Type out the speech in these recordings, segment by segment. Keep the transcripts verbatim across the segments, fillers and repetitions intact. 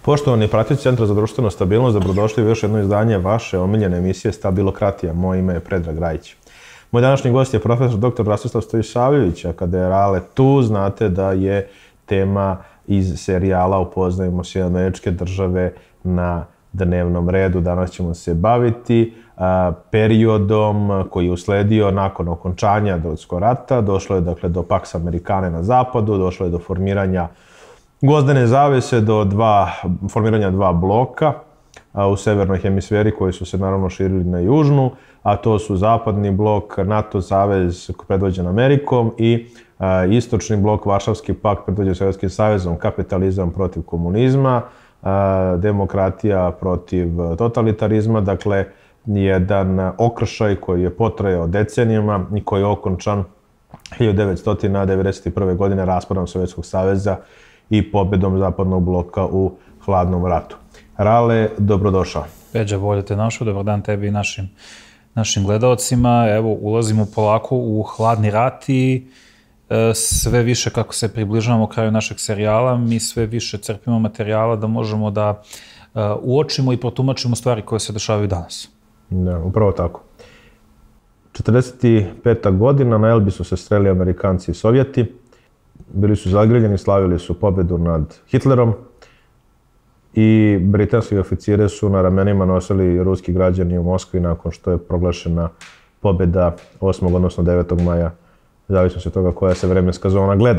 Poštovani pratioci Centra za društvenu stabilnost, dobrodošli u još jedno izdanje vaše omiljene emisije Stabilokratija. Moje ime je Predrag Rajić. Moj današnji gost je profesor doktor Rastislav Stojisavljević, a kada je Rale tu, znate da je tema iz serijala Upoznajmo Sjedinjene Američke Države na dnevnom redu. Danas ćemo se baviti a, periodom koji je usledio nakon okončanja Drugog rata. Došlo je dakle do Pax Americane na zapadu, došlo je do formiranja Gvozdene zavese, do dva, formiranja dva bloka a, u severnoj hemisferi koji su se naravno širili na južnu, a to su zapadni blok NATO savez predvođen Amerikom i a, istočni blok Varšavski pakt predvođen Sovjetskim savezom, kapitalizam protiv komunizma, a, demokratija protiv totalitarizma, dakle jedan okršaj koji je potrajao decenijama i koji je okončan hiljadu devetsto devedeset prve. godine raspadom Sovjetskog saveza i pobedom zapadnog bloka u hladnom ratu. Rale, dobrodošao. Peđa, bolje te našao, dobar dan tebi i našim, našim gledalcima. Evo, ulazimo polako u hladni rat i e, sve više kako se približavamo kraju našeg serijala, mi sve više crpimo materijala da možemo da e, uočimo i protumačimo stvari koje se dešavaju danas. Da, upravo tako. četrdeset peta. godina, na Elbi su se streli Amerikanci i Sovjeti. Bili su zagriljeni, slavili su pobedu nad Hitlerom i britanski oficire su na ramenima nosili ruski građani u Moskvi nakon što je proglašena pobeda osmog odnosno devetog maja, zavisno se toga koja se vremenska zona gleda.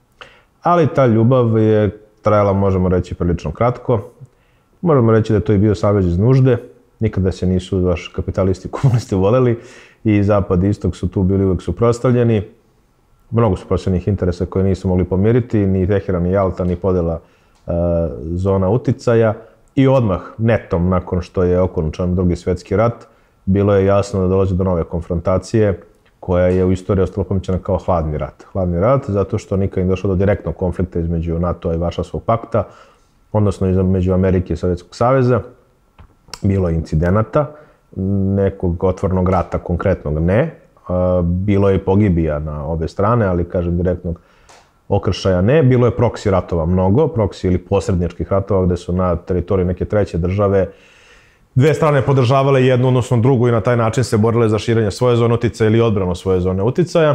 Ali ta ljubav je trajala, možemo reći, prilično kratko. Možemo reći da je to i bio savez iz nužde. Nikada se nisu baš kapitalisti i komunisti voleli i zapad i istok su tu bili uvek suprotstavljeni. Mnogo su suprotstavljenih interesa koje nisu mogli pomiriti, ni Teheran, ni Jalta, ni podela e, zona uticaja. I odmah, netom, nakon što je okončan Drugi svjetski rat, bilo je jasno da dolazi do nove konfrontacije koja je u istoriji ostala pamćena kao hladni rat. Hladni rat zato što nikad nije došlo do direktnog konflikta između NATO-a i Varšavskog pakta, odnosno između Amerike i Sovjetskog saveza. Bilo je incidenata, nekog otvornog rata konkretnog ne. Bilo je i pogibija na obe strane, ali kažem direktnog okršaja ne. Bilo je proksi ratova mnogo, proksi ili posredničkih ratova gde su na teritoriji neke treće države dve strane podržavale jednu, odnosno drugu i na taj način se borile za širenje svoje zone uticaja ili odbranu svoje zone uticaja.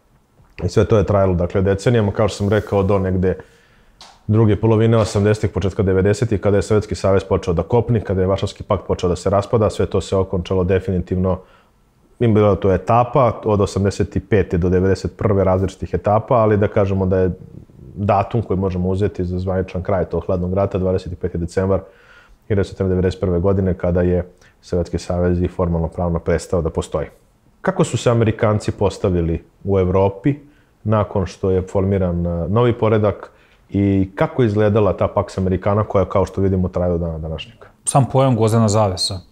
I sve to je trajalo dakle decenijama, kao što sam rekao, do negde druge polovine osamdesetih, početka devedesetih, kada je Sovjetski savez počeo da kopni, kada je Varšavski pakt počeo da se raspada, sve to se okončalo definitivno. Im bila to etapa od osamdeset pete do devedeset prve različitih etapa, ali da kažemo da je datum koji možemo uzeti za zvaničan kraj tog hladnog rata dvadeset peti decembar hiljadu sedamsto devedeset prve. godine kada je Sovjetski savez i formalno pravno prestao da postoji. Kako su se Amerikanci postavili u Evropi nakon što je formiran novi poredak i kako je izgledala ta Pax Americana koja, kao što vidimo, traje do dana današnjeg? Sam pojam Gvozdena zavesa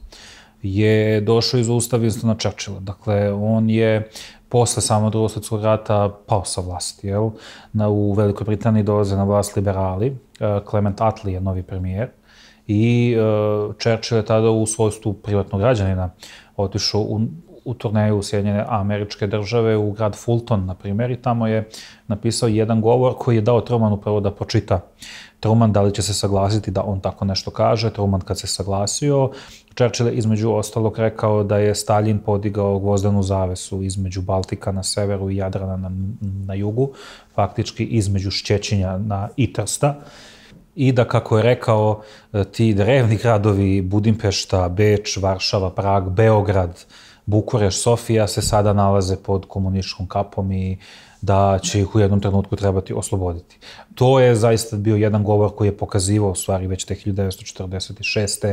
je došao iz usta Winstona Churchilla. Dakle, on je posle samog Drugog svjetskog rata pao sa vlasti. Jel? Na, u Velikoj Britaniji dolaze na vlast liberali. Clement Attlee je novi premijer. I uh, Churchill je tada u svojstvu privatnog građanina otišao u, u turneju u Sjedinjene Američke Države, u grad Fulton, na primjer, i tamo je napisao jedan govor koji je dao Trumanu prvo da pročita. Truman, da li će se saglasiti da on tako nešto kaže? Truman kad se saglasio, Churchill je između ostalog rekao da je Stalin podigao gvozdenu zavesu između Baltika na severu i Jadrana na, na jugu, faktički između Šćećinja na i Trsta. I da, kako je rekao, ti drevni gradovi Budimpešta, Beč, Varšava, Prag, Beograd, Bukureš, Sofija se sada nalaze pod komunističkom kapom i da će ih u jednom trenutku trebati osloboditi. To je zaista bio jedan govor koji je pokazivao, u stvari već te hiljadu devetsto četrdeset šeste.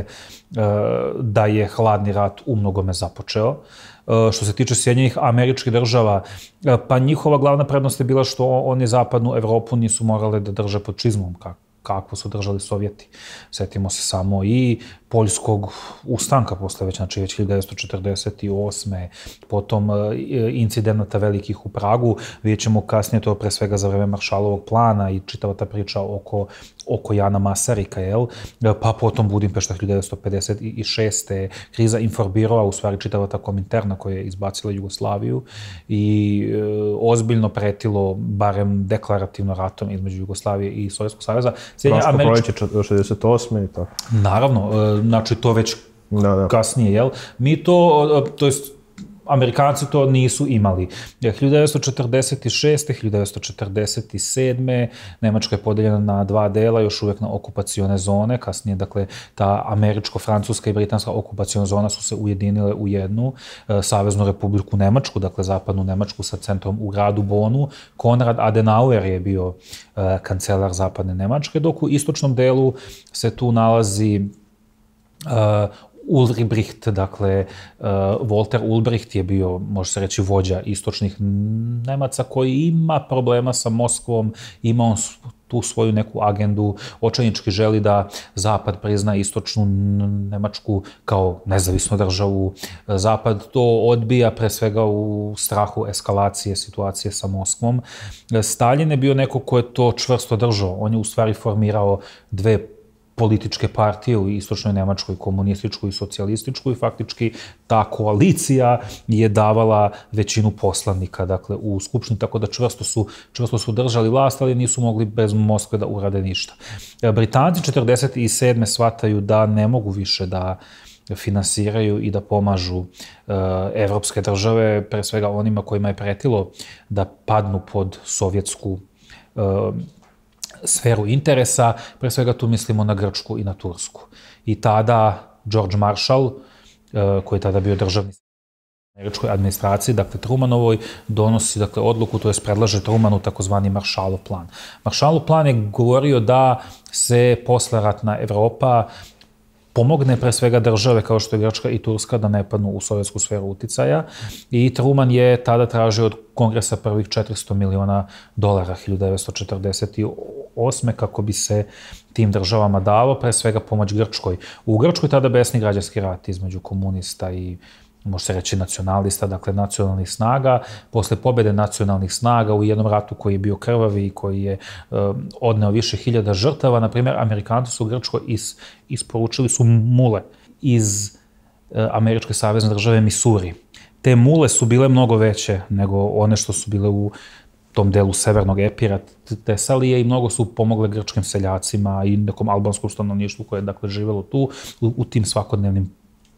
da je hladni rat u mnogome započeo. Što se tiče Sjedinjenih Američkih Država, pa njihova glavna prednost je bila što oni zapadnu Evropu nisu morale da drže pod čizmom, kako kakvo su držali Sovjeti. Sjetimo se samo i poljskog ustanka posle već, znači već hiljadu devetsto četrdeset osme. Potom incidenata velikih u Pragu. Vidjet ćemo kasnije to pre svega za vreme Maršalovog plana i čitava ta priča oko, oko Jana Masarika, jel? Pa potom Budimpešta hiljadu devetsto pedeset šeste. Kriza Inforbirova, u stvari čitava ta Kominterna koja je izbacila Jugoslaviju i e, ozbiljno pretilo, barem deklarativno, ratom između Jugoslavije i Sovjetskog saveza. Praško proleće šezdeset osme i tako. Naravno, znači to već kasnije, jel? Mi to, to jest Amerikanci to nisu imali. hiljadu devetsto četrdeset šeste. hiljadu devetsto četrdeset sedme. Nemačka je podeljena na dva dela, još uvijek na okupacione zone. Kasnije, dakle, ta američko-francuska i britanska okupaciona zona su se ujedinile u jednu Saveznu republiku Nemačku, dakle, zapadnu Nemačku sa centrom u gradu Bonu. Konrad Adenauer je bio kancelar zapadne Nemačke, dok u istočnom delu se tu nalazi Ulbricht, dakle, Walter Ulbricht je bio, može se reći, vođa istočnih Nemaca koji ima problema sa Moskvom, ima on tu svoju neku agendu, očajnički želi da Zapad prizna istočnu Nemačku kao nezavisnu državu. Zapad to odbija pre svega u strahu eskalacije situacije sa Moskvom. Stalin je bio neko ko je to čvrsto držao. On je u stvari formirao dve političke partije u istočnoj Nemačkoj, komunističku i socijalističku, i faktički ta koalicija je davala većinu poslanika, dakle, u Skupštini, tako da čvrsto su, čvrsto su držali vlast, ali nisu mogli bez Moskve da urade ništa. Britanci četrdeset sedme shvataju da ne mogu više da finansiraju i da pomažu evropske države, pre svega onima kojima je pretilo da padnu pod sovjetsku sferu interesa, pre svega tu mislimo na Grčku i na Tursku. I tada George Marshall, koji je tada bio državni u američkoj administraciji, dakle Trumanovoj, donosi dakle, odluku, to je predlaže Trumanu takozvani Marshallov plan. Marshallov plan je govorio da se posleratna Evropa pomogne pre svega države kao što je Grčka i Turska da ne padnu u sovjetsku sferu uticaja, i Truman je tada tražio od kongresa prvih četiristo miliona dolara hiljadu devetsto četrdeset osme kako bi se tim državama dalo pre svega pomoć Grčkoj. U Grčkoj tada besni građanski rat između komunista i, može se reći, nacionalista, dakle nacionalnih snaga. Posle pobjede nacionalnih snaga u jednom ratu koji je bio krvavi i koji je um, odneo više hiljada žrtava, na primjer, Amerikanci su u Grčkoj is, isporučili su mule iz uh, američke savezne države Misuri. Te mule su bile mnogo veće nego one što su bile u tom delu severnog Epira, Tesalije, i mnogo su pomogle grčkim seljacima i nekom albanskom stanovništvu koje je, dakle, živelo tu u, u tim svakodnevnim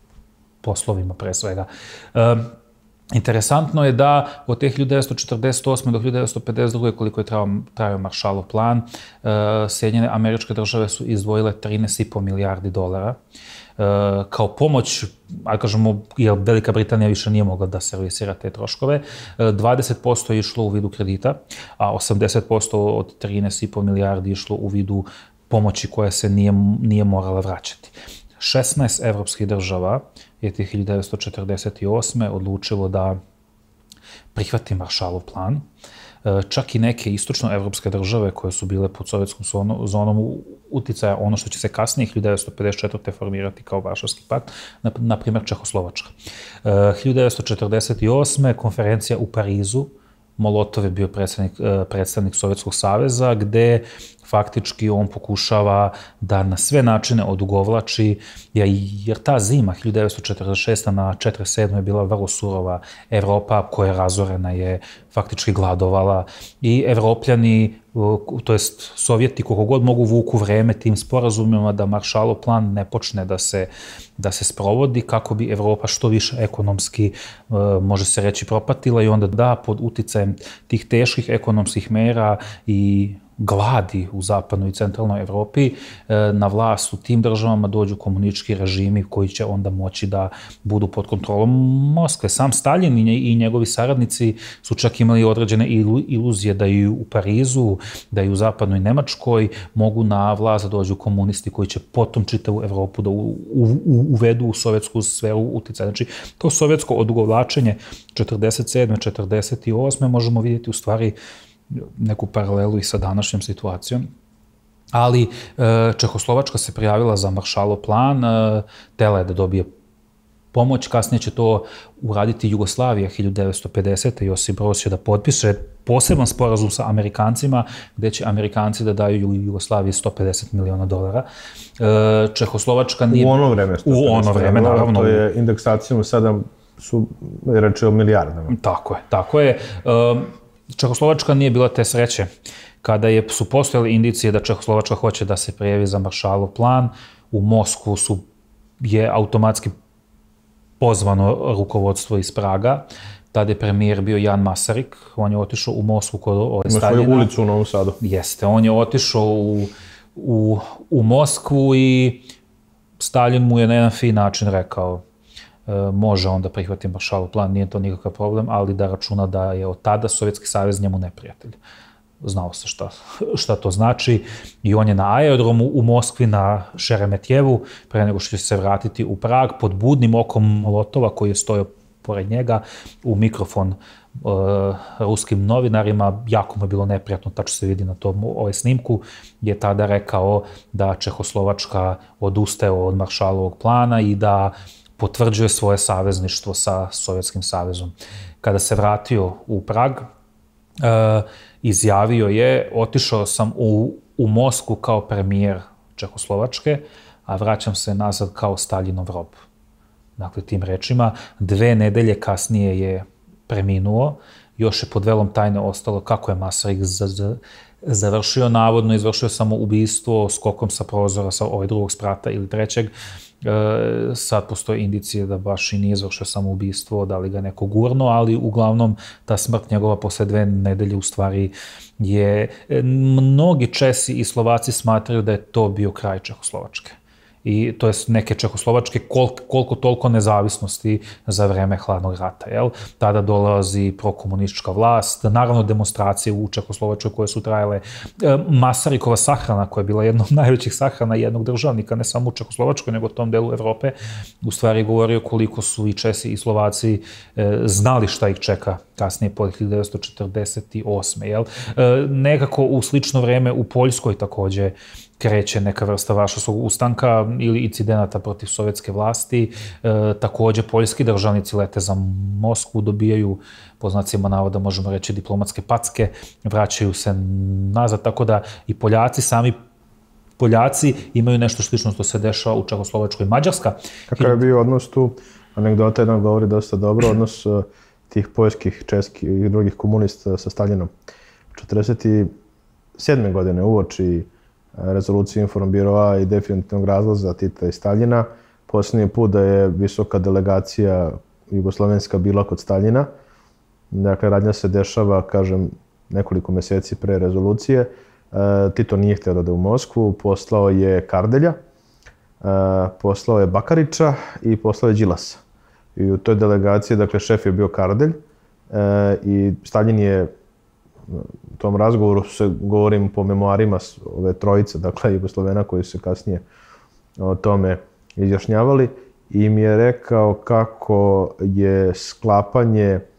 poslovima pre svega. E, interesantno je da od te hiljadu devetsto četrdeset osme do hiljadu devetsto pedeset druge koliko je trajao, trajao Marshallov plan, e, Sjedinjene američke države su izdvojile trinaest i po milijardi dolara. E, kao pomoć, ali kažemo, jer Velika Britanija više nije mogla da servisira te troškove, dvadeset posto je išlo u vidu kredita, a osamdeset posto od trinaest i po milijardi išlo u vidu pomoći koja se nije, nije morala vraćati. šesnaest evropskih država je te hiljadu devetsto četrdeset osme odlučilo da prihvati Marshallov plan. Čak i neke istočnoevropske države koje su bile pod sovjetskom zonom uticaja, ono što će se kasnije hiljadu devetsto pedeset četvrte formirati kao Varšavski pakt, na primjer Čehoslovačka. hiljadu devetsto četrdeset osme konferencija u Parizu, Molotov je bio predstavnik, predstavnik Sovjetskog saveza, gde faktički on pokušava da na sve načine odugovlači, jer ta zima hiljadu devetsto četrdeset šeste na četrdeset sedme je bila vrlo surova. Evropa koja je razorena je faktički gladovala i Evropljani, to jest Sovjeti, koliko god mogu vuku vreme tim sporazumima da Marshallov plan ne počne da se, da se sprovodi kako bi Evropa što više ekonomski, može se reći, propatila, i onda da pod uticajem tih teških ekonomskih mera i gladi u zapadnoj i centralnoj Evropi na vlast u tim državama dođu komunistički režimi koji će onda moći da budu pod kontrolom Moskve. Sam Stalin i njegovi saradnici su čak imali određene iluzije da i u Parizu, da i u zapadnoj Nemačkoj mogu na vlast da dođu komunisti koji će potom čitavu Evropu da uvedu u sovjetsku sferu uticaja. Znači, to sovjetsko odugovlačenje četrdeset sedme četrdeset osme možemo vidjeti u stvari neku paralelu i sa današnjom situacijom. Ali Čehoslovačka se prijavila za Marshallov plan, htela je da dobije pomoć, kasnije će to uraditi Jugoslavija hiljadu devetsto pedesete. Josip Broz će da potpiše poseban sporazum sa Amerikancima, gde će Amerikanci da daju Jugoslaviji sto pedeset miliona dolara. Čehoslovačka nije... U ono vreme. U ono vreme, naravno. To je indeksacijom sada su reči o milijardama. Tako je, tako je. Čehoslovačka nije bila te sreće. Kada je, su postojale indicije da Čehoslovačka hoće da se prijavi za Maršalov plan, u Moskvu su, je automatski pozvano rukovodstvo iz Praga. Tada je premijer bio Jan Masaryk, on je otišao u Moskvu kod ove Staljina. Ima svoju ulicu u Novom Sadu. Jeste, on je otišao u, u, u Moskvu i Staljin mu je na jedan fin način rekao e, može on da prihvati Maršalov plan, nije to nikakav problem, ali da računa da je od tada Sovjetski savez njemu neprijatelj. Znao se šta, šta to znači i on je na aerodromu u Moskvi na Šeremetjevu, pre nego što će se vratiti u Prag, pod budnim okom Molotova koji je stojao pored njega, u mikrofon uh, ruskim novinarima, jako mu je bilo neprijatno, tačno se vidi na tom ovaj snimku, je tada rekao da Čehoslovačka odustaje od Maršalovog plana i da potvrđuje svoje savezništvo sa Sovjetskim savezom. Kada se vratio u Prag, uh, izjavio je, otišao sam u, u Moskvu kao premijer Čehoslovačke, a vraćam se nazad kao Staljinov rob. Dakle, tim rečima, dve nedelje kasnije je preminuo, još je pod velom tajne ostalo kako je Masaryk završio, navodno izvršio samo ubistvo skokom sa prozora sa ovaj drugog sprata ili trećeg. E, sad postoje indicije da baš i nije izvršio samo ubistvo, da li ga neko gurno, ali uglavnom ta smrt njegova posle dve nedelje u stvari je... Mnogi Česi i Slovaci smatraju da je to bio kraj Čehoslovačke. I to je neke Čehoslovačke koliko, koliko toliko nezavisnosti za vreme hladnog rata. Jel? Tada dolazi prokomunistička vlast, naravno demonstracije u Čehoslovačkoj koje su trajale. E, Masarykova sahrana, koja je bila jedna od najvećih sahrana jednog državnika, ne samo u Čehoslovačkoj, nego u tom delu Evrope, u stvari govorio koliko su i Česi i Slovaci e, znali šta ih čeka kasnije, pod hiljadu devetsto četrdeset osme. Jel? E, nekako u slično vreme u Poljskoj takođe kreće neka vrsta varšavskog ustanka ili incidenata protiv sovjetske vlasti. E, takođe, poljski državnici lete za Moskvu, dobijaju, po znacima navoda možemo reći, diplomatske packe, vraćaju se nazad, tako da i Poljaci, sami Poljaci imaju nešto slično što se dešava u Čehoslovačkoj i Mađarska. Kakav je bio odnos tu, anegdota jedan govori dosta dobro, odnos tih poljskih, českih i drugih komunista sa Staljinom. četrdeset sedme godine uoči rezolucije Informbiroa i definitivnog razlaza Tita i Staljina. Posljednji put da je visoka delegacija jugoslovenska bila kod Staljina. Dakle, radnja se dešava, kažem, nekoliko meseci pre rezolucije. Tito nije htio da ode u Moskvu, poslao je Kardelja, poslao je Bakarića i poslao je Đilasa. I u toj delegaciji, dakle, šef je bio Kardelj i Staljin je u tom razgovoru, se govorim po memoarima ove trojice, dakle, Jugoslovena koji su se kasnije o tome izjašnjavali, im je rekao kako je sklapanje e,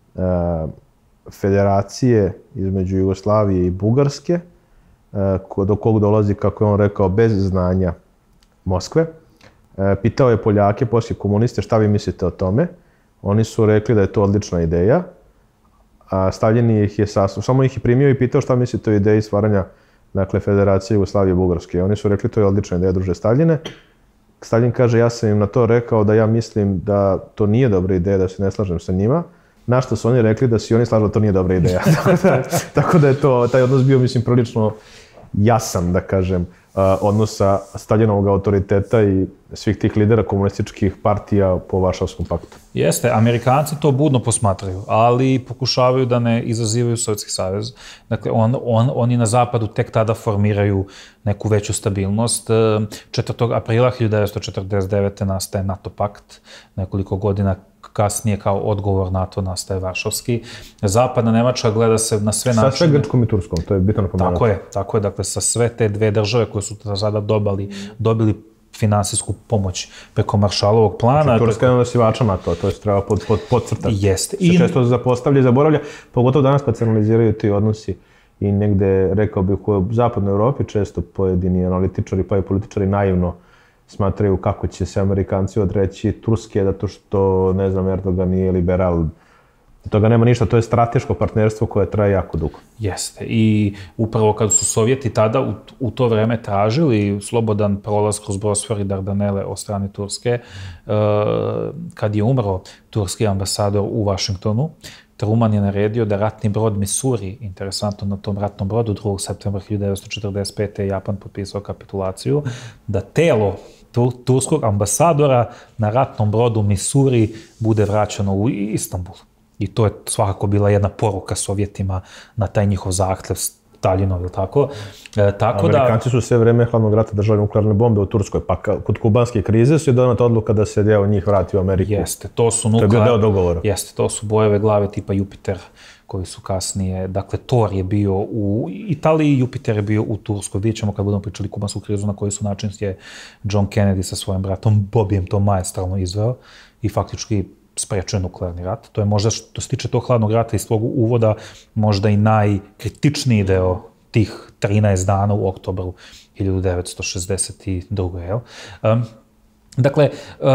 federacije između Jugoslavije i Bugarske, e, do kog dolazi, kako je on rekao, bez znanja Moskve. E, pitao je Poljake, poslije komuniste, šta vi mislite o tome? Oni su rekli da je to odlična ideja, a Staljin ih je sasno, samo ih je primio i pitao šta mislite o ideji stvaranja, dakle, Federacije Jugoslavije i Bugarske. Oni su rekli to je odlična ideja, druže Staljine. Staljin kaže, ja sam im na to rekao da ja mislim da to nije dobra ideja, da se ne slažem sa njima. Na što su oni rekli da si oni slažu da to nije dobra ideja. Tako da je to, taj odnos bio, mislim, prilično jasan, da kažem, odnosa Staljinovog autoriteta i svih tih lidera komunističkih partija po Varšavskom paktu. Jeste, Amerikanci to budno posmatraju, ali pokušavaju da ne izazivaju Sovjetski savez. Dakle, on, on, oni na zapadu tek tada formiraju neku veću stabilnost. četvrtog aprila hiljadu devetsto četrdeset devete. nastaje NATO pakt, nekoliko godina kasnije kao odgovor NATO nastaje Varšavski. Zapadna Nemačka gleda se na sve načine... Sa sve Grčkom i Turskom, to je bitno napomenuti. Tako je, tako je, dakle, sa sve te dve države koje su sada dobili, dobili finansijsku pomoć preko Maršalovog plana. Znači, Turska je jedan osivača NATO, to je treba pod, pod, podcrtati. Jeste. Se I... često zapostavlja i zaboravlja, pogotovo danas kad se analiziraju ti odnosi i negde, rekao bih, u zapadnoj Evropi često pojedini analitičari pa i političari naivno smatraju kako će se Amerikanci odreći Turske, zato što, ne znam, Erdogan nije liberal. Toga nema ništa, to je strateško partnerstvo koje traje jako dugo. Jeste. I upravo kad su Sovjeti tada u, u to vreme tražili slobodan prolaz kroz Bosfor i Dardanele od strane Turske, uh, kad je umro turski ambasador u Vašingtonu, Truman je naredio da ratni brod Missouri, interesantno na tom ratnom brodu, drugog septembra hiljadu devetsto četrdeset pete. je Japan potpisao kapitulaciju, da telo turskog ambasadora na ratnom brodu Missouri bude vraćeno u Istanbul. I to je svakako bila jedna poruka Sovjetima na taj njihov zahtev Staljinov, ili tako? E, tako Amerikanci da, su sve vreme hladnog rata držali nuklearne bombe u Turskoj, pa kod kubanske krize su je doneta odluka da se deo njih vrati u Ameriku. Jeste, to su nuklearne... To je bio deo dogovora. Jeste, to su bojeve glave tipa Jupiter, koji su kasnije, dakle, Thor je bio u Italiji, Jupiter je bio u Turskoj. Vidjet ćemo kad budemo pričali kubansku krizu, na koji su način je John Kennedy sa svojim bratom Bobijem to maestralno izveo i faktički sprečuje nuklearni rat. To je možda, što se tiče tog hladnog rata iz svog uvoda, možda i najkritičniji deo tih trinaest dana u oktobru hiljadu devetsto šezdeset druge. Jel? Um, Dakle,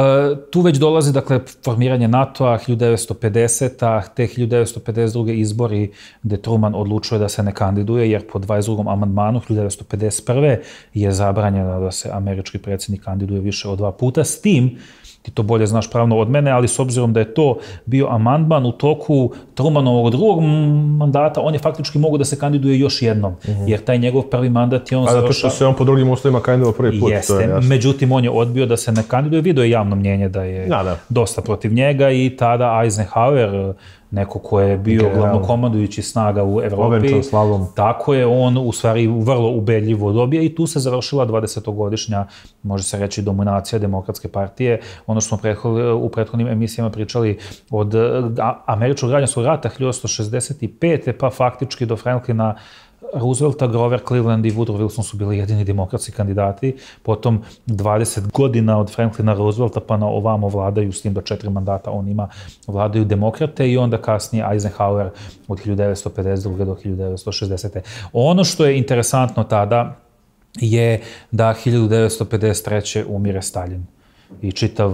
tu već dolazi dakle, formiranje NATO-a hiljadu devetsto pedesete. te hiljadu devetsto pedeset druge. izbori gde Truman odlučuje da se ne kandiduje, jer po dvadeset drugom amandmanu hiljadu devetsto pedeset prve. je zabranjeno da se američki predsjednik kandiduje više od dva puta. S tim, ti to bolje znaš pravno od mene, ali s obzirom da je to bio amandman u toku Trumanovog drugog mandata, on je faktički mogu da se kandiduje još jednom, mm-hmm. jer taj njegov prvi mandat je on završao... A zato što se on po drugim uslovima kandidovao prvi put, Jeste, to je jasno. Međutim, on je odbio da se ne kandiduje, video je javno mnjenje da je da, da. dosta protiv njega i tada Eisenhower, neko ko je bio glavnokomandujući snaga u Evropi, tako je, on u stvari vrlo ubedljivo dobija i tu se završila dvadesetogodišnja, može se reći, dominacija Demokratske partije. Ono što smo u prethodnim emisijama pričali od američkog građanskog rata hiljadu osamsto šezdeset pete. pa faktički do Franklina Roosevelta, Grover Cleveland i Woodrow Wilson su bili jedini demokratski kandidati. Potom dvadeset godina od Franklina Roosevelta pa na ovamo vladaju, s tim da četiri mandata on ima, vladaju demokrate i onda kasnije Eisenhower od hiljadu devetsto pedeset druge. do hiljadu devetsto šezdesete. Ono što je interesantno tada je da hiljadu devetsto pedeset treće. umire Staljin. I čitav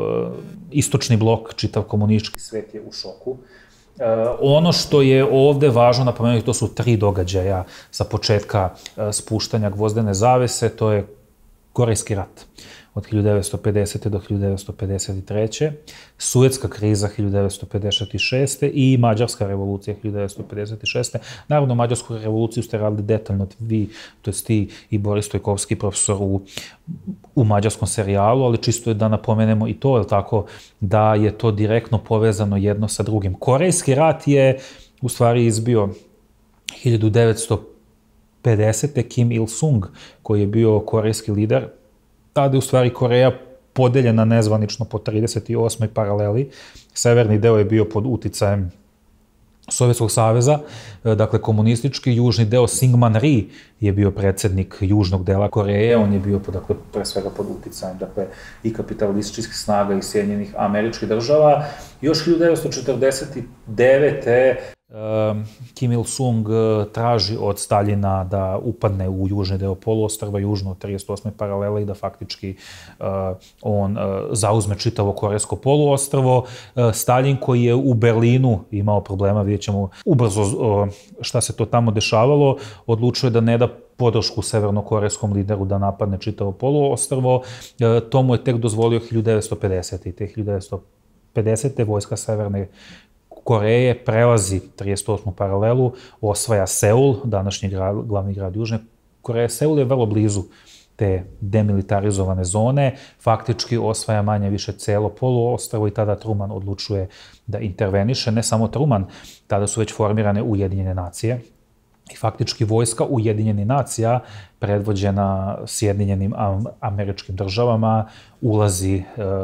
istočni blok, čitav komunistički svet je u šoku. Uh, ono što je ovde važno napomenuti, to su tri događaja sa početka uh, spuštanja gvozdene zavese, to je Korejski rat od hiljadu devetsto pedesete. do hiljadu devetsto pedeset treće. Suetska kriza hiljadu devetsto pedeset šeste. i Mađarska revolucija hiljadu devetsto pedeset šeste. Naravno, Mađarsku revoluciju ste radili detaljno vi, to jest ti i Boris Stojkovski, profesor u, u mađarskom serijalu, ali čisto je da napomenemo i to, je tako, da je to direktno povezano jedno sa drugim. Korejski rat je u stvari izbio hiljadu devetsto pedesete. Kim Il-sung, koji je bio korejski lider, tada je u stvari Koreja podeljena nezvanično po trideset osmoj paraleli. Severni deo je bio pod uticajem Sovjetskog saveza, dakle komunistički. Južni deo, Syngman Rhee je bio predsjednik južnog dela Koreje, on je bio dakle, pre svega pod uticajem dakle, i kapitalističkih snaga i Sjedinjenih Američkih Država. Još hiljadu devetsto četrdeset devete. Kim Il-sung traži od Staljina da upadne u južni deo poluostrva, južno od trideset osme paralele i da faktički on zauzme čitavo korejsko poluostrvo. Staljin, koji je u Berlinu imao problema, vidjet ćemo ubrzo šta se to tamo dešavalo, odlučuje da ne da podršku severnokorejskom lideru da napadne čitavo poluostrvo. To mu je tek dozvolio hiljadu devetsto pedesete. te hiljadu devetsto pedesete. vojska Severne Koreje prelazi trideset osmu paralelu, osvaja Seul, današnji grad, glavni grad Južne Koreje. Seul je vrlo blizu te demilitarizovane zone, faktički osvaja manje više celo poluostrvo i tada Truman odlučuje da interveniše. Ne samo Truman, tada su već formirane Ujedinjene nacije i faktički vojska Ujedinjenih nacija, predvođena Sjedinjenim Američkim Državama, ulazi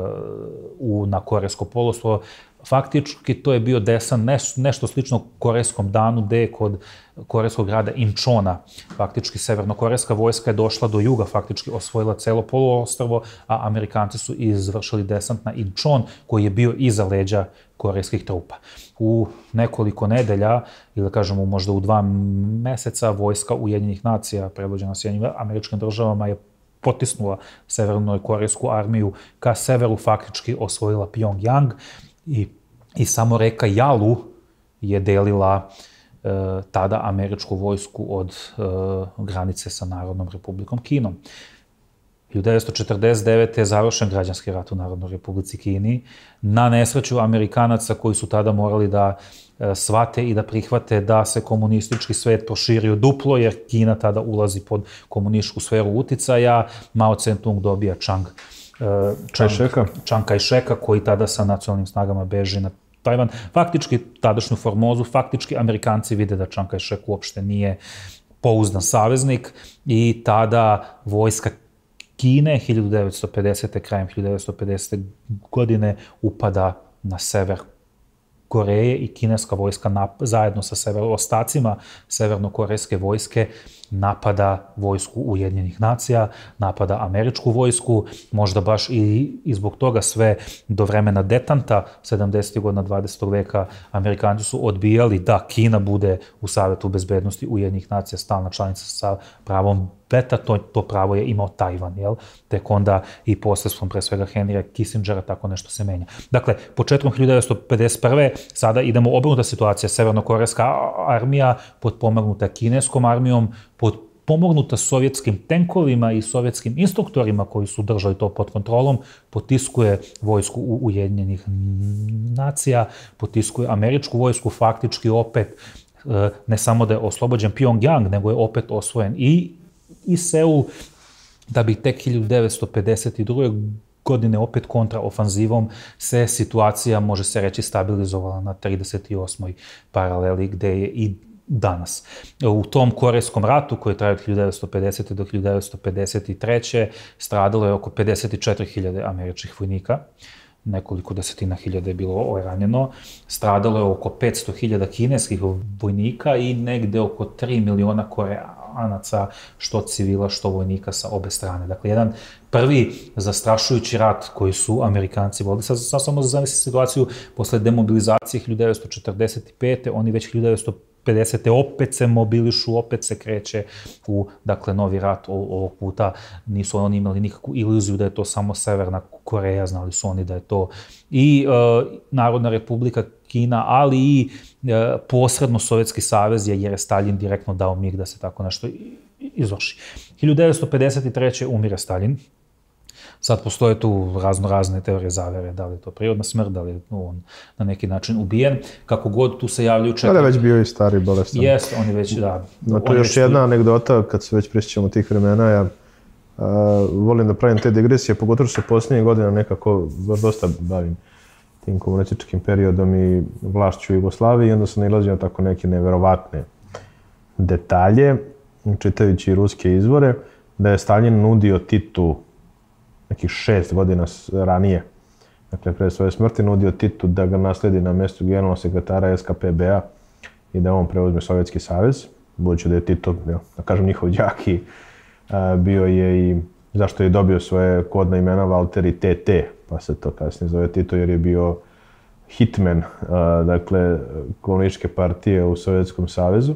u, na korejsko poluostrvo. Faktički to je bio desan, nešto slično korejskom danu, gde je kod korejskog grada Inčona. Faktički severnokorejska vojska je došla do juga, faktički osvojila celo poluostrvo, a Amerikanci su izvršili desant na Inčon, koji je bio iza leđa korejskih trupa. U nekoliko nedelja, ili kažemo možda u dva meseca, vojska Ujedinjenih nacija, predvođena Sjedinjenim Američkim Državama, je potisnula severnokorejsku armiju ka severu, faktički osvojila Pyongyang. I, i samo reka Jalu je delila e, tada američku vojsku od e, granice sa Narodnom republikom Kinom. hiljadu devetsto četrdeset devete. je završen građanski rat u Narodnoj Republici Kini. Na nesreću Amerikanaca koji su tada morali da shvate i da prihvate da se komunistički svet proširio duplo, jer Kina tada ulazi pod komunističku sferu uticaja. Mao Tse-tung dobija Čang Čang Kaj-šeka, koji tada sa nacionalnim snagama beži na Tajvan. Faktički, tadašnju Formozu, faktički Amerikanci vide da Čang Kaj-šek uopšte nije pouzdan saveznik i tada vojska Kine hiljadu devetsto pedesete. krajem hiljadu devetsto pedesete. godine upada na sever Koreje i kineska vojska zajedno sa sever, ostacima severnokorejske vojske napada vojsku Ujedinjenih nacija, napada američku vojsku, možda baš i, i zbog toga sve do vremena detanta sedamdesetih godina dvadesetog veka Amerikanci su odbijali da Kina bude u Savetu bezbednosti Ujedinjenih nacija stalna članica sa pravom veta, to, to pravo je imao Tajvan, jel? Tek onda i posredstvom pre svega Henrya Kissingera tako nešto se menja. Dakle, početkom hiljadu devetsto pedeset prve. sada idemo obrnuta situacija, severnokorejska armija potpomognuta kineskom armijom, potpomognuta sovjetskim tenkovima i sovjetskim instruktorima koji su držali to pod kontrolom, potiskuje vojsku Ujedinjenih nacija, potiskuje američku vojsku, faktički opet ne samo da je oslobođen Pyongyang, nego je opet osvojen i, i Seul, da bi tek hiljadu devetsto pedeset druge. godine opet kontraofanzivom se situacija, može se reći, stabilizovala na trideset osmoj paraleli gde je i danas. U tom Korejskom ratu, koji je trajao od hiljadu devetsto pedesete. do hiljadu devetsto pedeset treće. stradalo je oko pedeset četiri hiljade američkih vojnika, nekoliko desetina hiljada je bilo ranjeno, stradalo je oko petsto hiljada kineskih vojnika i negde oko tri miliona Koreanaca, što civila, što vojnika sa obe strane. Dakle, jedan prvi zastrašujući rat koji su Amerikanci vodili. Sad, sad samo zamisli situaciju, posle demobilizacije hiljadu devetsto četrdeset pete. oni već hiljadu devetsto pedesete. opet se mobilišu, opet se kreće u, dakle, novi rat. Ovog puta nisu oni imali nikakvu iluziju da je to samo Severna Koreja, znali su oni da je to i uh, Narodna Republika Kina, ali i uh, posredno Sovjetski savez, jer je Staljin direktno dao mig da se tako nešto izvrši. hiljadu devetsto pedeset treće. umire Staljin. Sad postoje tu razno razne teorije zavere, da li je to prirodna smrt, da li je on na neki način ubijen. Kako god, tu se javljaju četiri... Da je već bio i stari bolestan. Jeste, on je već, da... No, to je još jedna tu... anegdota, kad se već prisjećamo tih vremena, ja uh, volim da pravim te digresije, pogotovo što se posljednjih godina nekako dosta bavim tim komunističkim periodom i vlašću Jugoslavije, i onda sam nailazio tako neke neverovatne detalje, čitajući ruske izvore, da je Staljin nudio Titu nekih šest godina ranije, dakle, pre svoje smrti, nudio Titu da ga nasledi na mjestu generalnog sekretara es ka pe be a i da on preuzme Sovjetski savez, budući da je Tito, da kažem, njihov đak i a, bio je i, zašto je dobio svoje kodne imena Valter i te te, pa se to kasnije zove Tito, jer je bio hitman, a, dakle, komunističke partije u Sovjetskom savezu.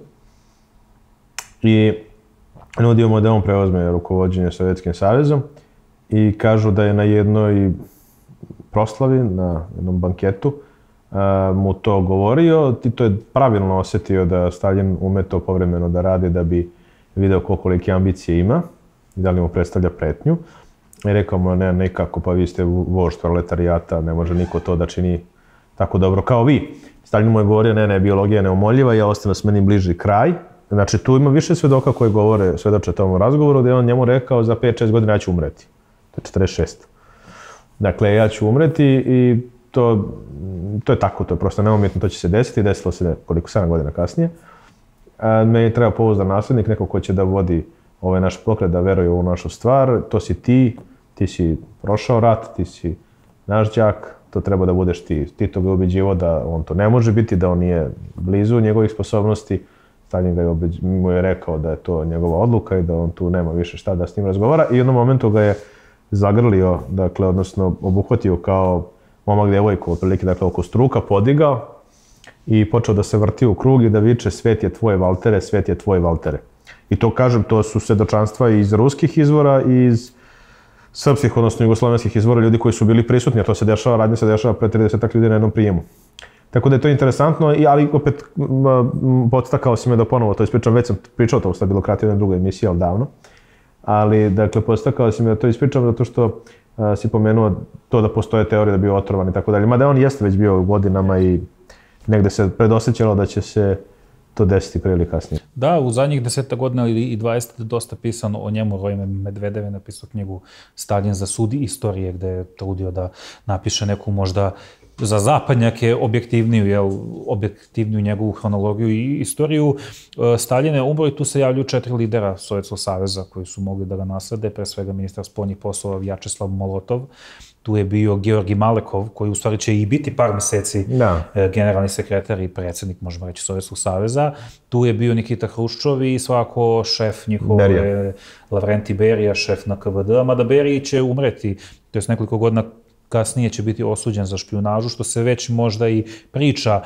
I nudio mu da on preuzme rukovođenje Sovjetskim savezom. I kažu da je na jednoj proslavi, na jednom banketu, mu to govorio. Tito je pravilno osjetio da Staljin ume to povremeno da radi da bi video kolike ambicije ima i da li mu predstavlja pretnju. I rekao mu, ne, nekako, pa vi ste vožd proletarijata, ne može niko to da čini tako dobro kao vi. Staljin mu je govorio, ne, ne, biologija je neumoljiva, ja ostavim s meni bliži kraj. Znači, tu ima više svedoka koji govore, svedoče tomu razgovoru, da je on njemu rekao za pet šest godina ja ću umreti. četrdeset šest. Dakle, ja ću umreti i to, to je tako, to je prosto neumjetno, to će se desiti, desilo se koliko sedam godina kasnije. A, me je trebao pouzdan nasljednik, neko ko će da vodi ovaj naš pokret, da veruje u našu stvar, to si ti, ti si prošao rat, ti si naš đak, to treba da budeš ti. Tito ga je ubeđivao da on to ne može biti, da on nije blizu njegovih sposobnosti. Staljin ga je ubeđ... mu je rekao da je to njegova odluka i da on tu nema više šta da s njim razgovara, i u jednom momentu ga je zagrlio, dakle, odnosno obuhvatio kao momak djevojku, otprilike, dakle, oko struka, podigao i počeo da se vrti u krug i da viče svet je tvoj, Valtere, svet je tvoj, Valtere. I to, kažem, to su svedočanstva iz ruskih izvora i iz srpskih, odnosno jugoslovenskih izvora, ljudi koji su bili prisutni, a to se dešava, radnje se dešava pre tridesetak ljudi na jednom prijemu. Tako da je to interesantno, ali opet podstakao si me da ponovo to ispričam, već sam pričao to u Stabilokratiji, u drugoj emisiji, ali davno. Ali, dakle, postakao si me da to ispričam zato što a, si pomenuo to da postoje teorije da bio otrovan i tako dalje. Mada on jeste već bio godinama i negde se predosjećalo da će se to desiti pre ili kasnije. Da, u zadnjih deseta godina i dvadeset dosta pisano o njemu. Roj Medvedev je napisao knjigu Stalin za sud istorije, gde je trudio da napiše neku možda za zapadnjake objektivniju, jel, objektivniju njegovu hronologiju i istoriju. Stalin je umro i tu se javljaju četiri lidera Sovjetskog saveza koji su mogli da ga naslede, pre svega ministar spoljnih poslova Vjačeslav Molotov. Tu je bio Georgi Malekov, koji u stvari će i biti par meseci da. generalni sekretar i predsjednik, možemo reći, Sovjetskog saveza. Tu je bio Nikita Hruščov i svako šef njihove, Lavrenti Berija, šef na K V D, mada Beriji će umreti, to je nekoliko godina kasnije će biti osuđen za špijunažu, što se već možda i priča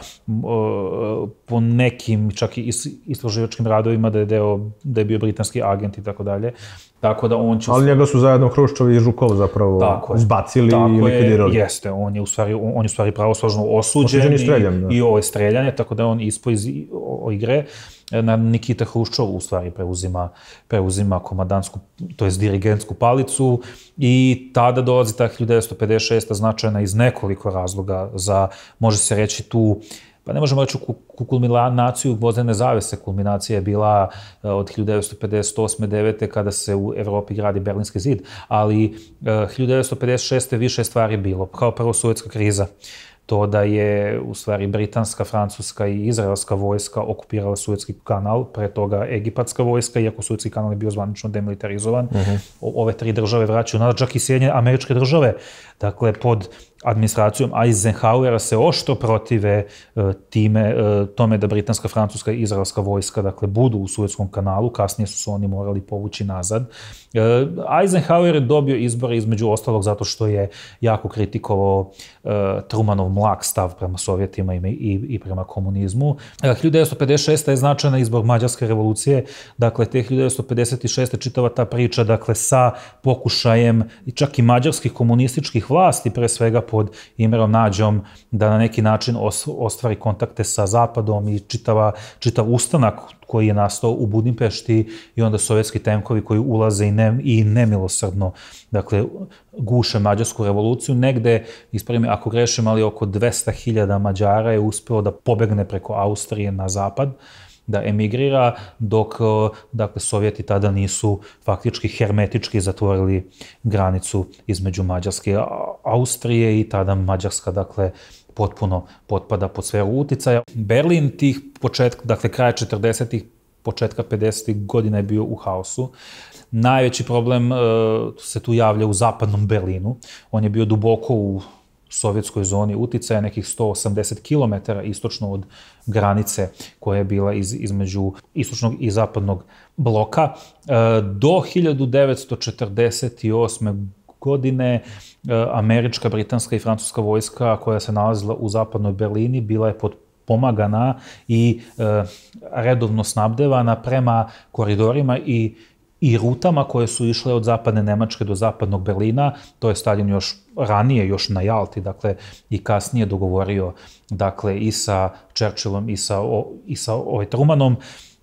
po nekim, čak i istraživačkim radovima da je, deo, da je bio britanski agent i tako dalje. Tako da on će... Ali njega su zajedno Hruščov i Žukov zapravo zbacili i likvidirali. Jeste, on je u stvari, on je u stvari pravosnažno osuđen i, streljan, i ovo je streljanje, tako da on ispao iz igre. Nikita Hruščov u stvari preuzima, preuzima komandantsku, to jest dirigentsku palicu i tada dolazi ta hiljadu devetsto pedeset šesta značajna iz nekoliko razloga za, može se reći tu, pa ne možemo reći u kulminaciju vozdene zavese. Kulminacija je bila od hiljadu devetsto pedeset osme devete kada se u Evropi gradi Berlinski zid, ali hiljadu devetsto pedeset šeste više stvari bilo. Kao prvo sovjetska kriza. To da je u stvari britanska, francuska i izraelska vojska okupirala Suetski kanal, pre toga egipatska vojska, iako Suetski kanal je bio zvanično demilitarizovan. Uh-huh. Ove tri države vraćaju nazad, čak i Sjedinjene Američke Države. Dakle, pod administracijom Eisenhowera se oštro protive time, tome da britanska, francuska i izraelska vojska, dakle, budu u Suetskom kanalu. Kasnije su se oni morali povući nazad. Eisenhower je dobio izbore između ostalog zato što je jako kritikovao Trumanov mlak stav prema Sovjetima i, i, i prema komunizmu. hiljadu devetsto pedeset šesta je značajna izbor Mađarske revolucije. Dakle, te hiljadu devetsto pedeset šeste čitava ta priča, dakle, sa pokušajem čak i mađarskih komunističkih vlasti, pre svega pod Imrom Nađom, da na neki način ostvari kontakte sa Zapadom i čitava, čitav ustanak koji je nastao u Budimpešti i onda sovjetski tenkovi koji ulaze i, ne, i nemilosrdno, dakle, guše Mađarsku revoluciju. Negde, ispravim, ako grešim, ali oko dvesta hiljada Mađara je uspeo da pobegne preko Austrije na zapad, da emigrira, dok, dakle, Sovjeti tada nisu faktički hermetički zatvorili granicu između Mađarske i Austrije i tada Mađarska, dakle, potpuno potpada pod sferu uticaja. Berlin tih početka, dakle, kraja četrdesetih, početka pedesetih godina je bio u haosu. Najveći problem uh, se tu javlja u zapadnom Berlinu. On je bio duboko u sovjetskoj zoni uticaja, nekih sto osamdeset kilometara istočno od granice koja je bila iz, između istočnog i zapadnog bloka. Uh, do hiljadu devetsto četrdeset osme godine američka, britanska i francuska vojska koja se nalazila u zapadnoj Berlini bila je potpomagana i e, redovno snabdevana prema koridorima i, i rutama koje su išle od zapadne Nemačke do zapadnog Berlina. To je Stalin još ranije, još na Jalti, dakle, i kasnije dogovorio, dakle, i sa Churchillom i sa, o, i sa ovaj Trumanom.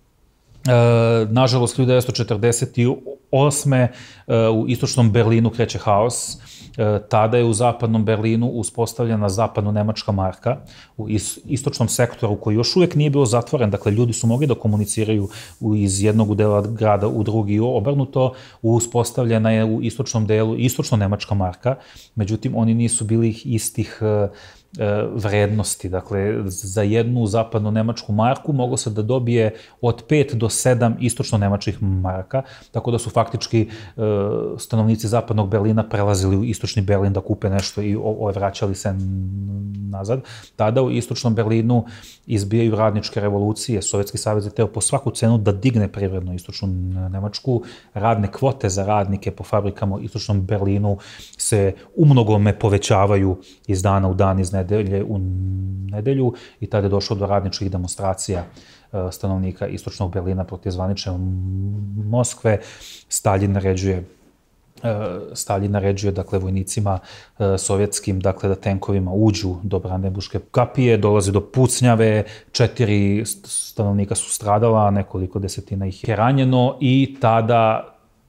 E, nažalost, hiljadu devetsto četrdeset osme u istočnom Berlinu kreće haos. E, tada je u zapadnom Berlinu uspostavljena zapadno-nemačka marka u is, istočnom sektoru koji još uvijek nije bio zatvoren. Dakle, ljudi su mogli da komuniciraju iz jednog dela grada u drugi i obrnuto. Uspostavljena je u istočnom delu istočno-nemačka marka. Međutim, oni nisu bili istih vrednosti. Dakle, za jednu zapadno-nemačku marku moglo se da dobije od pet do sedam istočno-nemačkih maraka, tako da su faktički stanovnici zapadnog Berlina prelazili u istočni Berlin da kupe nešto i vraćali se nazad. Tada u istočnom Berlinu izbijaju radničke revolucije. Sovjetski savez je teo po svaku cenu da digne privredno istočnu Nemačku. Radne kvote za radnike po fabrikama u istočnom Berlinu se umnogome povećavaju iz dana u dan, iz nedelje u nedelju i tada je došlo do radničkih demonstracija stanovnika istočnog Berlina protiv zvanične Moskve. Stalin naređuje Stalin naređuje, dakle, vojnicima sovjetskim, dakle, da tenkovima uđu do Brandenburške kapije, dolazi do pucnjave, četiri stanovnika su stradala, nekoliko desetina ih je ranjeno i tada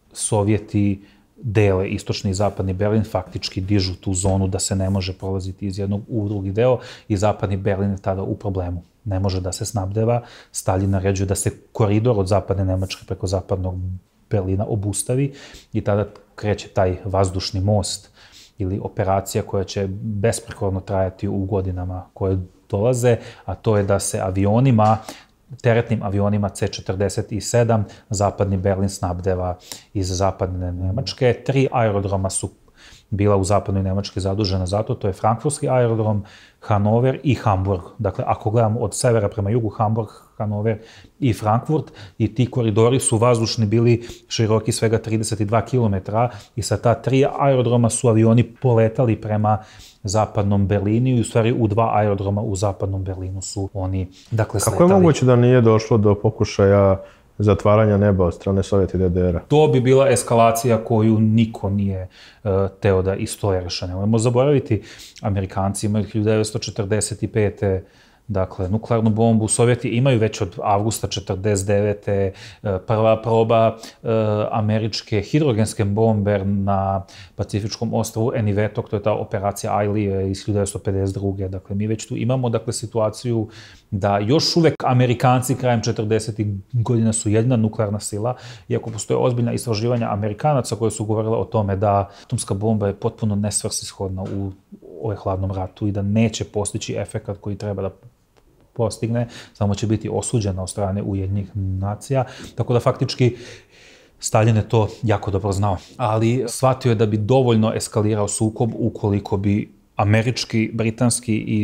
Sovjeti dele istočni i zapadni Berlin, faktički dižu tu zonu da se ne može prolaziti iz jednog u drugi deo i zapadni Berlin je tada u problemu. Ne može da se snabdeva, Stalin naređuje da se koridor od zapadne Nemačke preko zapadnog Berlina obustavi i tada kreće taj vazdušni most ili operacija koja će besprekorno trajati u godinama koje dolaze, a to je da se avionima, teretnim avionima C četrdeset sedam zapadni Berlin snabdeva iz zapadne Nemačke. Tri aerodroma su bila u zapadnoj Nemačkoj zadužena za to, to je Frankfurtski aerodrom, Hanover i Hamburg. Dakle, ako gledamo od severa prema jugu, Hamburg, Hanover i Frankfurt, i ti koridori su vazdušni bili široki svega trideset dva kilometra i sa ta tri aerodroma su avioni poletali prema zapadnom Berlinu i u stvari u dva aerodroma u zapadnom Berlinu su oni, dakle, sletali. Kako je moguće da nije došlo do pokušaja zatvaranja neba od strane Sovjeta i D D R-a? To bi bila eskalacija koju niko nije uh, teo da istoleriše. Nemojmo zaboraviti, Amerikanci imaju hiljadu devetsto četrdeset pete dakle, nuklearnu bombu. Sovjeti imaju već od avgusta četrdeset devete prva proba uh, američke hidrogenske bombe na Pacifičkom ostrvu Eniwetok, to je ta operacija Ailey iz hiljadu devetsto pedeset druge Dakle, mi već tu imamo dakle, situaciju da još uvek Amerikanci krajem četrdesetih godina su jedina nuklearna sila, iako postoje ozbiljna istraživanja Amerikanaca koje su govorile o tome da atomska bomba je potpuno nesvrsishodna u ovaj hladnom ratu i da neće postići efekat koji treba da postigne, samo će biti osuđena od strane Ujedinjenih nacija. Tako da faktički Stalin je to jako dobro znao. Ali shvatio je da bi dovoljno eskalirao sukob ukoliko bi američki, britanski i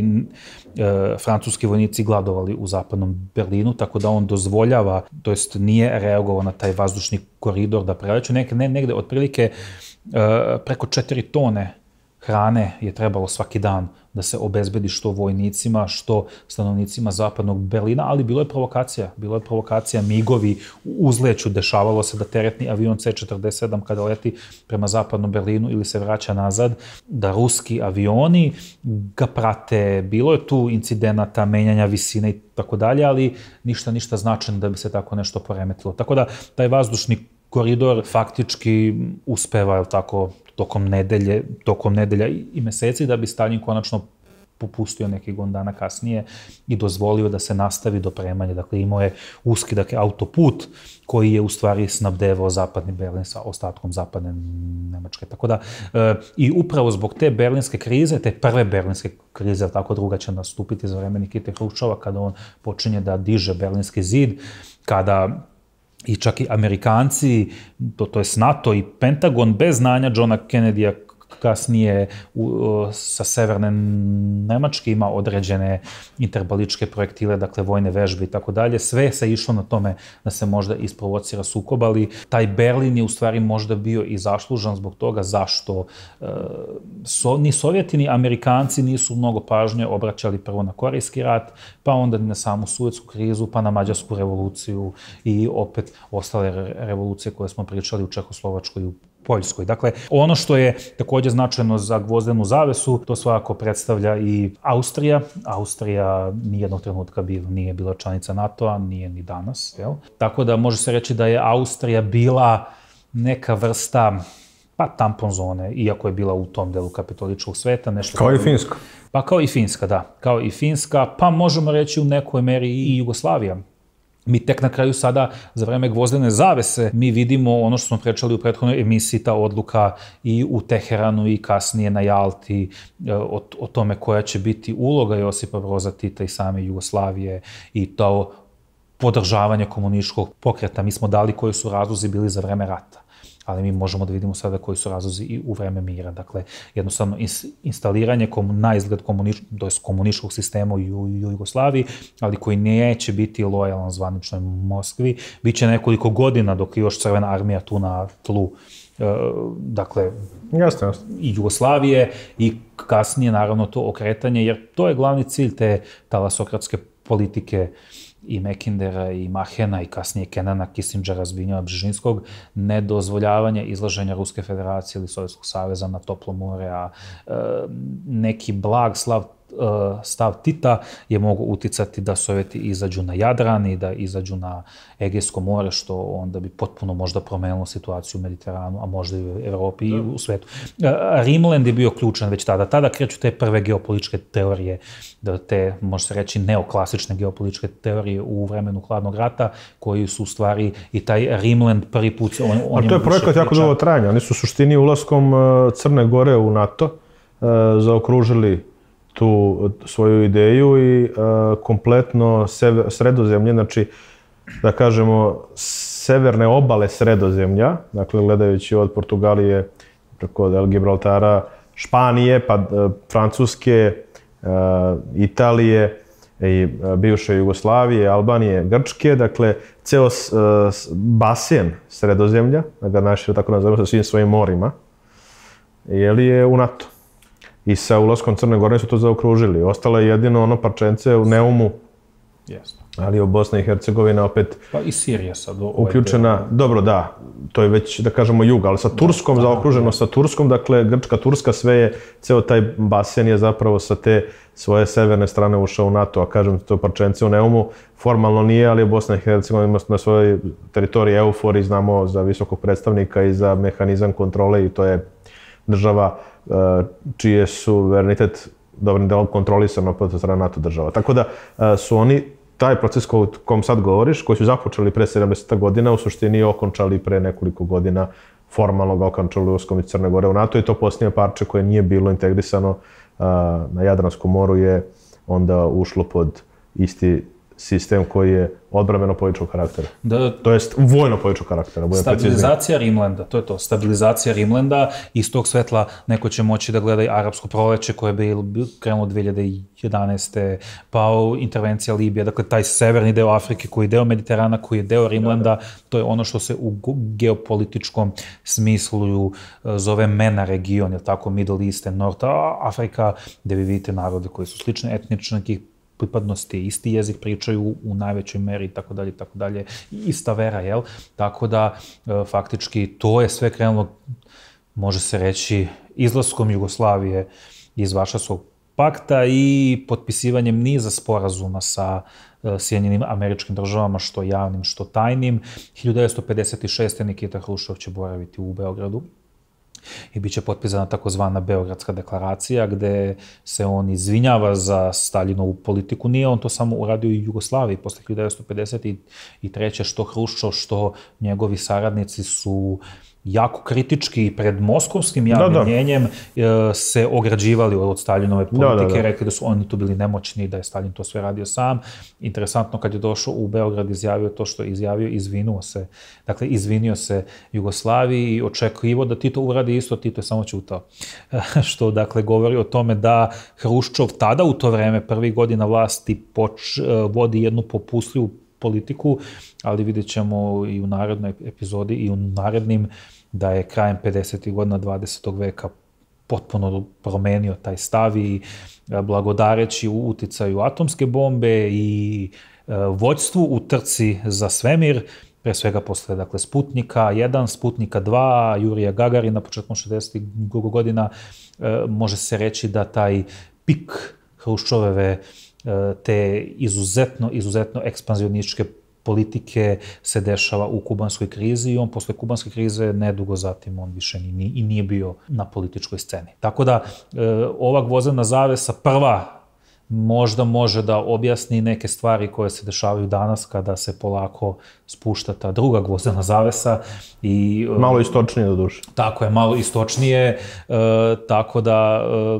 e, francuski vojnici gladovali u zapadnom Berlinu, tako da on dozvoljava, to jest nije reagovao na taj vazdušni koridor da preleću neke, ne, negde otprilike e, preko četiri tone hrane je trebalo svaki dan da se obezbedi što vojnicima, što stanovnicima zapadnog Berlina, ali bilo je provokacija. Bilo je provokacija, migovi uzleću, dešavalo se da teretni avion C četrdeset sedam kada leti prema zapadnom Berlinu ili se vraća nazad, da ruski avioni ga prate. Bilo je tu incidenata, menjanja visine i tako dalje, ali ništa, ništa značajno da bi se tako nešto poremetilo. Tako da taj vazdušni koridor faktički uspeva, je tako, tokom nedelje, tokom nedelja i meseci, da bi Stalin konačno popustio nekih godina dana kasnije i dozvolio da se nastavi dopremanje. Dakle, imao je uski, dakle, autoput koji je u stvari snabdevao zapadni Berlin sa ostatkom zapadne Nemačke. Tako da, e, i upravo zbog te berlinske krize, te prve berlinske krize, tako druga će nastupiti za vreme Nikite Hruščova, kada on počinje da diže berlinski zid, kada i čak i Amerikanci, to, to je NATO i Pentagon, bez znanja Johna Kennedy-a kasnije u, sa severne Nemačke ima određene interbaličke projektile, dakle vojne vežbe i tako dalje. Sve se išlo na tome da se možda isprovocira sukob, ali taj Berlin je u stvari možda bio i zaslužan zbog toga zašto e, so, ni Sovjeti ni Amerikanci nisu mnogo pažnje obraćali prvo na Korejski rat, pa onda na samu Suetsku krizu, pa na Mađarsku revoluciju i opet ostale revolucije koje smo pričali u Čehoslovačkoj i u Poljskoj. Dakle, ono što je također značajno za gvozdenu zavesu, to svakako predstavlja i Austrija. Austrija nijednog trenutka bil, nije bila članica NATO-a, nije ni danas. Jel? Tako da može se reći da je Austrija bila neka vrsta pa tampon zone, iako je bila u tom delu kapitoličkog sveta. Nešto kao i Finska. Pa kao i Finska, da. Kao i Finska, pa možemo reći u nekoj meri i Jugoslavija. Mi tek na kraju sada, za vreme gvozdene zavese, mi vidimo ono što smo pričali u prethodnoj emisiji, ta odluka i u Teheranu i kasnije na Jalti o, o tome koja će biti uloga Josipa Broza Tita i same Jugoslavije i to podržavanje komunističkog pokreta. Mi smo dali koji su razlozi bili za vreme rata, ali mi možemo da vidimo sada koji su razlozi i u vreme mira. Dakle, jednostavno instaliranje kom, na izgled komunič, komunističkog sistema u, u Jugoslaviji, ali koji neće biti lojalan zvaničnoj Moskvi. Biće nekoliko godina dok je još Crvena armija tu na tlu, e, dakle, jasne, jasne. I Jugoslavije i kasnije naravno to okretanje, jer to je glavni cilj te talasokratske politike i Mekindera i Mahena i kasnije Kenana, Kissingera, Zbinjeva Bžežinskog, nedozvoljavanje izlaženja Ruske federacije ili Sovjetskog saveza na toplo more, a e, neki blag slav stav Tita je mogu uticati da Sovjeti izađu na Jadran i da izađu na Egejsko more, što onda bi potpuno možda promenilo situaciju u Mediteranu, a možda i u Evropi i u svetu. Rimland je bio ključan već tada. Tada kreću te prve geopolitičke teorije, te, može se reći, neoklasične geopolitičke teorije u vremenu hladnog rata, koji su u stvari i taj Rimland prvi put... On, on a to je projekat jako dugo trajanja. Oni su u suštini ulaskom Crne Gore u NATO zaokružili tu svoju ideju i kompletno Sredozemlje, znači da kažemo severne obale Sredozemlja, dakle gledajući od Portugalije preko Gibraltara, Španije, pa Francuske, Italije i bivše Jugoslavije, Albanije, Grčke, dakle ceo basen Sredozemlja, da ga našire tako nazovemo sa svim svojim morima, je u NATO. I sa ulaskom Crne Gore su to zaokružili. Ostalo je jedino ono parčence u Neumu, ali u Bosna i Hercegovina opet... Pa i Sirija sad. Uključena, dobro da, to je već, da kažemo, jug, ali sa Turskom, zaokruženo sa Turskom, dakle Grčka, Turska, sve je, ceo taj basen je zapravo sa te svoje severne strane ušao u NATO, a kažem, to parčence u Neumu formalno nije, ali Bosna i Hercegovina ima na svojoj teritoriji EUFOR i znamo za visokog predstavnika i za mehanizam kontrole i to je država čiji je suverenitet dobrim delom kontrolisano pod strane NATO država. Tako da su oni taj proces o kom sad govoriš, koji su započeli pre sedamdeset godina, u suštini okončali pre nekoliko godina, formalno ga okončali ulaskom iz Crne Gore u NATO i to posljednje parče koje nije bilo integrisano na Jadranskom moru je onda ušlo pod isti sistem koji je odbrambeno-političkog karaktera. To jest vojno-političkog karaktera. Stabilizacija Rimlanda, to je to. Stabilizacija Rimlanda. Iz tog svetla neko će moći da gleda i arapsko proleće koje je krenulo dve hiljade jedanaeste. Pa intervencija Libije. Dakle, taj severni deo Afrike koji je deo Mediterana, koji je deo Rimlanda, to je ono što se u geopolitičkom smislu zove MENA region, je tako, Middle East and North Africa, gde vi vidite narode koji su slične etničnih pripadnosti, isti jezik pričaju u najvećoj meri i tako dalje, tako dalje, ista vera, jel? Tako da, faktički, to je sve krenulo, može se reći, izlaskom Jugoslavije iz Varšavskog pakta i potpisivanjem niza sporazuma sa Sjedinjenim Američkim Državama, što javnim, što tajnim. hiljadu devetsto pedeset šeste. Nikita Hruščov će boraviti u Beogradu i bit će potpisana takozvana Beogradska deklaracija, gde se on izvinjava za Staljinovu politiku. Nije on to samo uradio i u Jugoslaviji posle hiljadu devetsto pedeset treće. Što Hruščov, što njegovi saradnici su jako kritički i pred moskovskim javnim mnjenjem se ograđivali od Staljinove politike, rekli da su oni tu bili nemoćni, da je Staljin to sve radio sam. Interesantno, kad je došao u Beograd, izjavio to što je izjavio, izvinuo se. Dakle, izvinio se Jugoslaviji i očekivao da Tito uradi isto, Tito je samo ćutao. Što, dakle, govori o tome da Hruščov tada u to vreme, prvih godina vlasti, vodi jednu popustljivu politiku, ali vidjet ćemo i u narednoj epizodi i u narednim da je krajem pedesetih godina dvadesetog veka potpuno promenio taj stav i blagodareći u uticaju atomske bombe i vođstvu u trci za svemir, pre svega posle, dakle, Sputnika jedan, Sputnika dva, Jurija Gagarina početkom šezdesetih godina, može se reći da taj pik Hruščoveve te izuzetno, izuzetno ekspanzionističke politike se dešava u kubanskoj krizi i on posle kubanske krize nedugo zatim on više i nije bio na političkoj sceni. Tako da ova gvozdena zavesa prva možda može da objasni neke stvari koje se dešavaju danas kada se polako spušta ta druga gvozdena zavesa. Malo istočnije do duše. Tako je, malo istočnije, tako da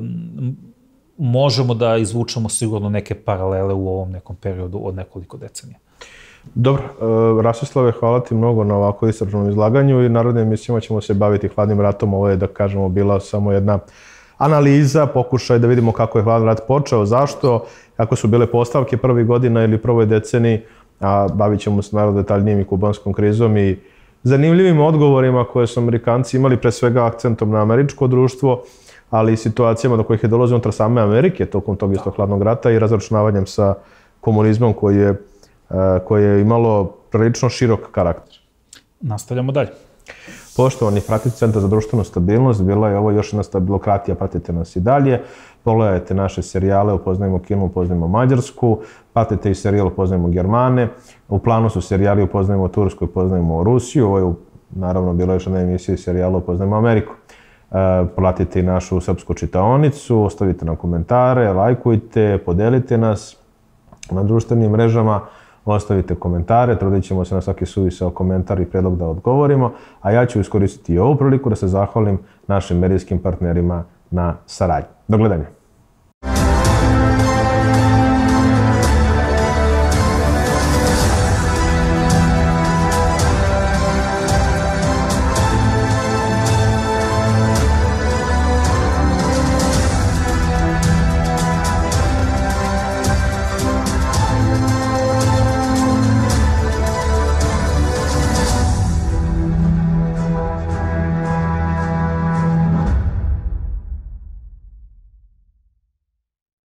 možemo da izvučemo sigurno neke paralele u ovom nekom periodu od nekoliko decenija. Dobro, Rastislave, hvala ti mnogo na ovako istražnom izlaganju i narodnim emisijama ćemo se baviti hladnim ratom. Ovo je, da kažemo, bila samo jedna analiza, pokušaj da vidimo kako je hladni rat počeo, zašto, kako su bile postavke prvih godina ili prvoj deceniji, a bavit ćemo se naravno detaljnijim i kubanskom krizom i zanimljivim odgovorima koje su Amerikanci imali, pre svega akcentom na američko društvo, ali i situacijama do kojih je dolazio unutar same Amerike tokom tog istog hladnog rata i razračunavanjem sa komunizmom koji je imalo prilično širok karakter. Nastavljamo dalje. Poštovani pratitelji Centra za društvenu stabilnost, bila je ovo još jedna stabilokratija, pratite nas i dalje. Pogledajte naše serijale, upoznajemo Kinu, upoznajemo Mađarsku, pratite i serijal Upoznajemo Germane. U planu su serijali Upoznajemo Tursku, upoznajemo Rusiju. Ovo je naravno bila još jedna emisija serijala Upoznajemo Ameriku. Pratite i našu srpsku čitaonicu, ostavite nam komentare, lajkujte, podelite nas na društvenim mrežama, ostavite komentare, trudit ćemo se na svaki suvisao komentar i predlog da odgovorimo, a ja ću iskoristiti i ovu priliku da se zahvalim našim medijskim partnerima na saradnji. Do gledanja.